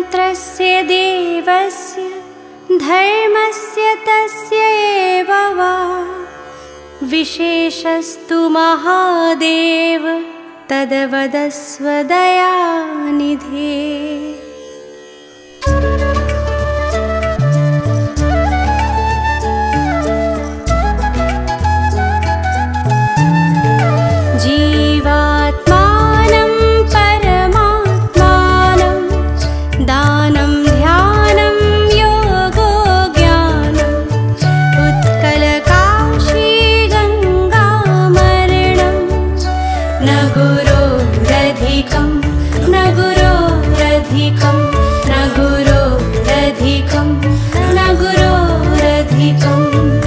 मन्त्रस्य देवस्य धर्मस्य तस्य एव वा विशेषस्तु महादेव तद्वदस्व दयानिधे। जीवात्मानं परमात्मानं दानं ध्यानं योगो ज्ञानम् उत्कलकाशी गङ्गामरणं न गुरोरधिकं न गुरोरधिकं न गुरोरधिकं न गुरोरधिकम्।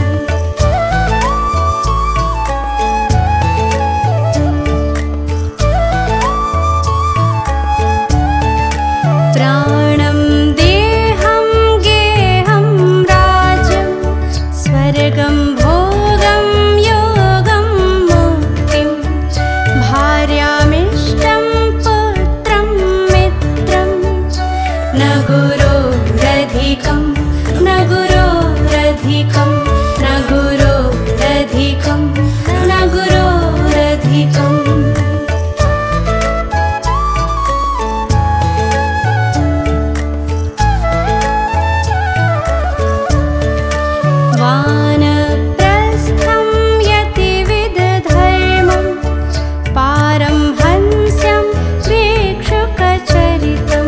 प्राणं देहं गेहं राज्यं स्वर्गं भोगं योगं मुक्तिं भार्यामिष्टं पुत्रं मित्रं न गुरोरधिकं न गुरोरधिकं न गुरोरधिकं न गुरोरधिकम्। वानप्रस्थं यतिविधधर्मं पारमहंस्यं भिक्षुकचरितं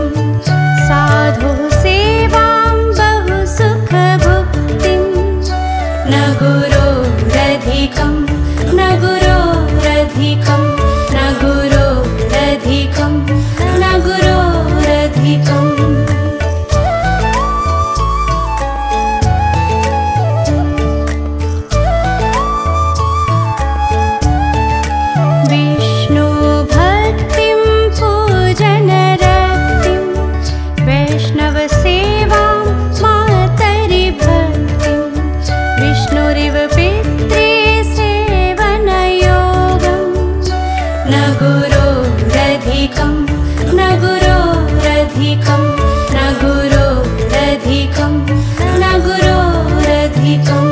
साधुसेवां बहुसुखभुक्तिं न गुरोरधिकं न गुरोरधिकं न गुरोरधिकं न गुरोरधिकम्। विष्णुभक्तिं पूजनरक्तिं वैष्णवसेवां मातरिभक्तिं विष्णुरिव पित्रे सेवनयोगं न गुरोरधिकं न गुरोरधिकं न गुरोरधिकं न गुरोरधिकम्।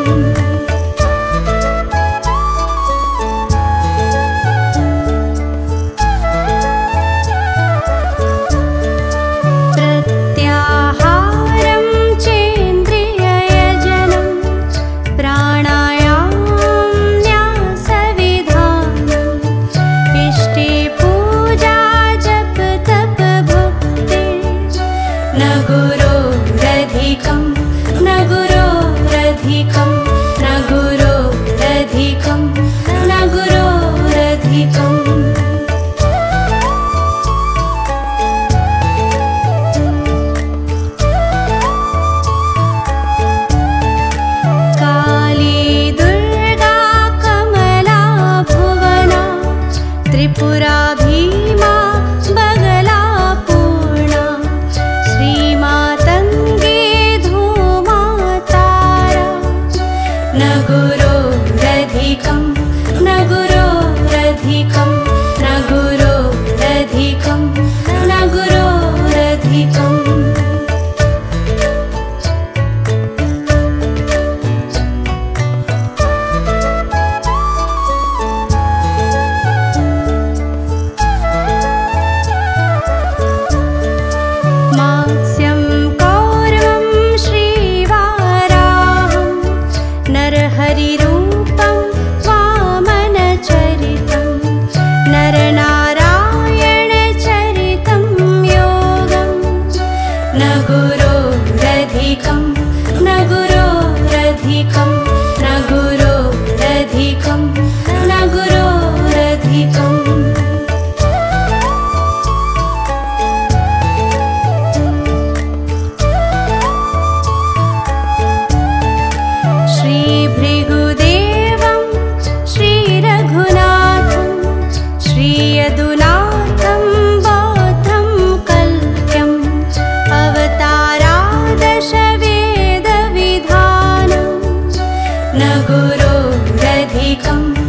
प्रत्याहारं चेन्द्रिययजनं प्राणायामं न्यासविधानम् इष्टे पूजा जप तप भुक्ते न गुरोरधिकं न गुरोरधिकं न गुरोरधिकं न गुरोरधिकम्। काली दुर्गा कमला भुवना त्रिपुरा भीमा बगला पूर्णा श्रीमातङ्गे धूमा तारा न गुरोरधिकं न गुरोरधिकं न गुरोरधिकं न गुरोरधिकम्। मात्स्यं कौरवं श्रीवाराहं नरहरिरूपं वामनचरितं नरनारायणचरितं योगं न गुरोरधिकं न गुरोरधिकं न गुरोरधिकं न गुरोरधिकम्। श्रीभृगुदेवं श्रीरघुनाथं श्रीयदुनाथं बौद्धं कल्प्यम् अवतारादशवेदविधानं न गुरोरधिकं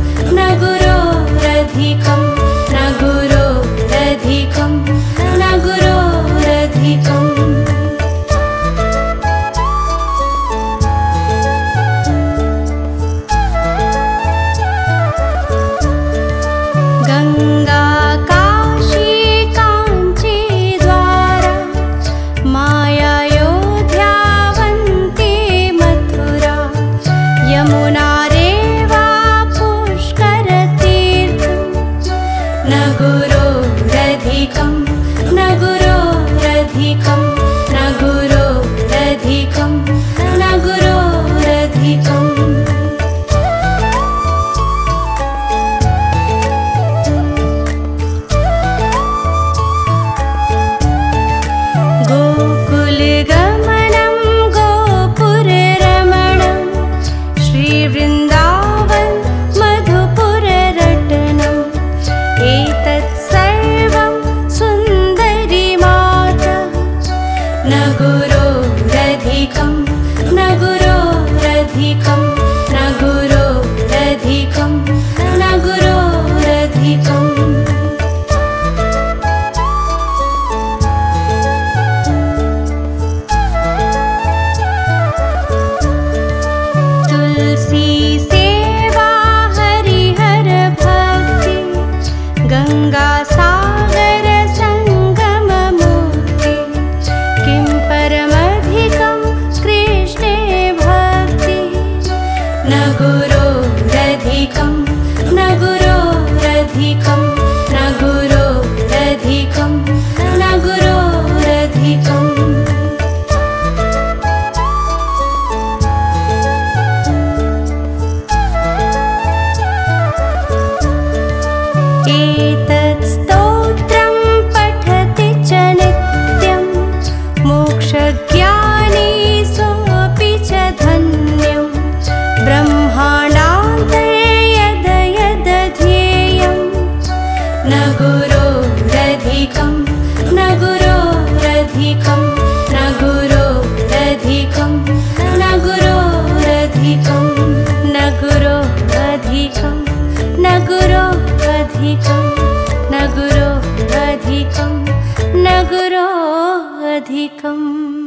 गुरोरधिकम् गोकुलगमनं गोपुररमणं श्रीवृन्दावन मधुपुररटनम् एतत् सर्वं सुन्दरी माता न गुरोरधिकं न गुरोरधिकं न गुरोरधिकं न गुरोरधिकम् तुलसी सेवा हरिहर भक्ति गंगा सागर संगम मूर्ति किं परमधिकं कृष्णे भक्ति न गुरोरधिकं न गुरोरधिकं न गुरोरधिकं न गुरोरधिकम् एतत् स्तोत्रं पठति च नित्यं मोक्षज्ञानी सोऽपि च धन्यं ब्रह्माण्डान्तर्यदध्येयं न गुरोरधिकं न गुरोरधिकं न गुरोरधिकं न गुरोरधिकं न गुरोरधिकं न गुरोरधिकं न गुरोरधिकं न गुरोरधिकम्